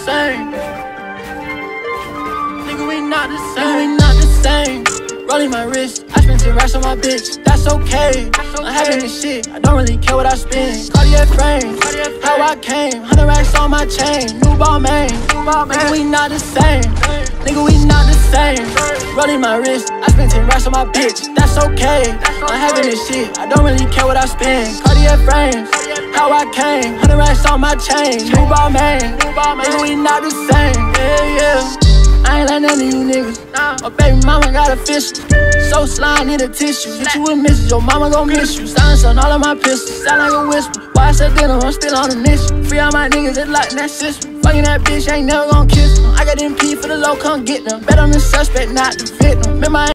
same. Nigga, we not the same. Nigga, we not the same. Rolling my wrist, I spent 10 racks on my bitch. That's okay. I'm having this shit, I don't really care what I spend. Cartier frames, how I came. 100 racks on my chain, new ball main. Nigga, we not the same. Nigga, we not the same. Rolling my wrist, I spent 10 racks on my bitch. That's okay. I'm having this shit, I don't really care what I spend. Cartier frames, how I came. 100 racks on my chain, new ball main. Nigga, we not the same. Yeah, yeah. I ain't like none of you niggas. My baby mama got a fist. So slime, need a tissue. Hit you with misses, your mama gon' miss you. Silence on all of my pistols, sound like a whisper. Why I said dinner, I'm still on the mission. Free all my niggas, it's like that system. Fucking that bitch, ain't never gon' kiss them. I got MP for the low, come get them. Bet I'm the suspect, not the victim. Remember,